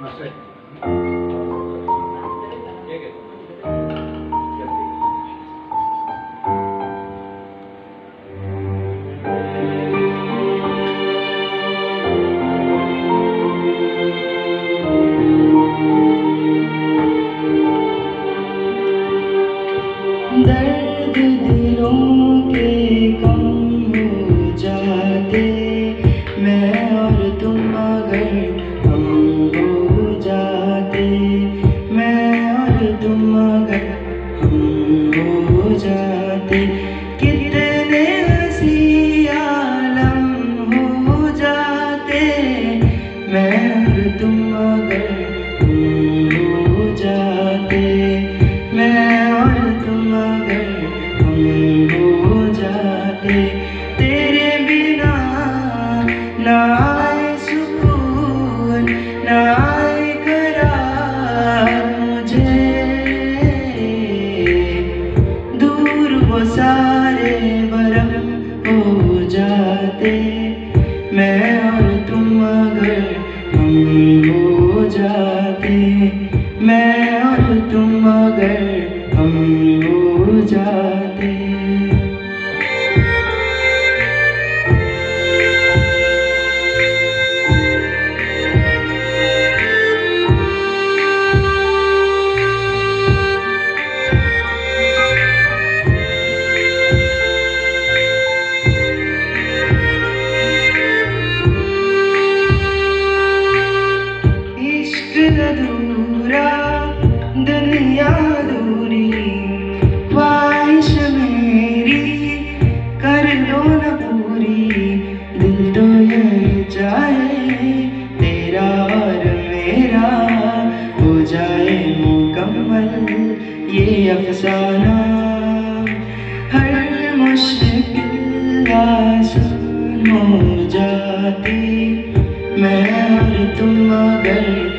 दर्द दिलों के कम हो जाते, मैं और तुम अगर हम हो जाते, मैं और तुम अगर हम हो जाते, कितने हंसी आलम हो जाते, मैं और तुम अगर हम हो जाते, मैं और तुम अगर हम हो जाते। तेरे बिना ना आए सुकून, ना आए करार मुझे, दूर वो सारे भरम हो जाते, मैं और तुम अगर हम हो जाते, मैं और तुम अगर हम हो जाते। इश्क अधूरा दुनिया अधूरी, ख्वाहिश मेरी कर दो न पूरी, दिल तो ये चाहे तेरा और मेरा हो जाए मुकम्मल ये अफसाना, हर मुश्किल आसान हो जाती, मैं और तुम अगर